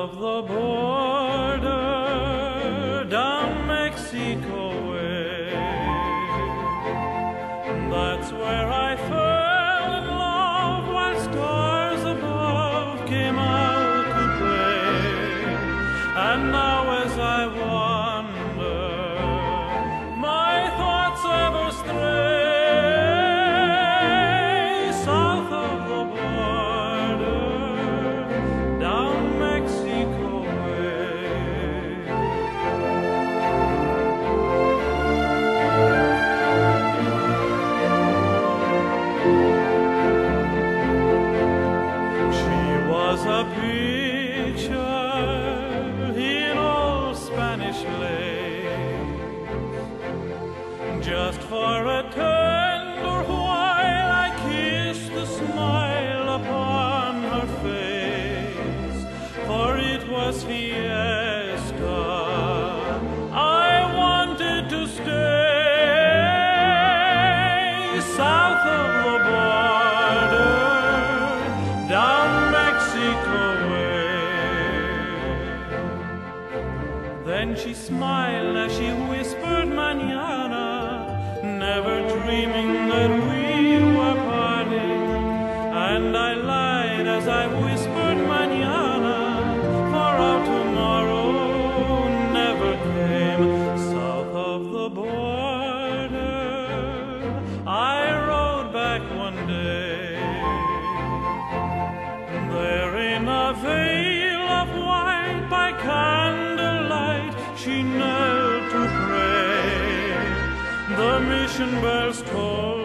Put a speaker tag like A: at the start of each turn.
A: of the border, down Mexico way. That's where I fell in love, while stars above came out to play. And now as I wander, my thoughts ever stray south of the border, down Mexico way. She was a picture in old Spanish lace, just for a tender while I kissed the smile upon her face, for it was fiesta. I wanted to stay south of the border, down Mexico way. Then she smiled as she whispered mañana, never dreaming that we were parting. And I lied as I whispered mañana, for our tomorrow never came. South of the border, I rode back one day. There in a veil of white by candlelight, she knelt to pray. The mission bells tolled